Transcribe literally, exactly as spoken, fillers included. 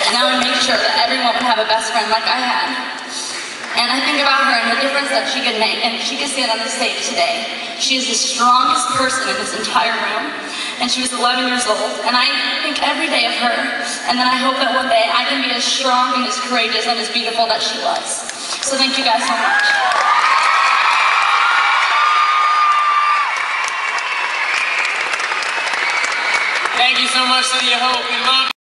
and I would make sure that everyone would have a best friend like I had. And I think about her and the difference that she could make, and she could stand on the stage today. She is the strongest person in this entire room, and she was eleven years old, and I think every day of her, and then I hope that one day I can be as strong and as courageous and as beautiful that she was. So thank you guys so much. Thank you so much, City of Hope. We love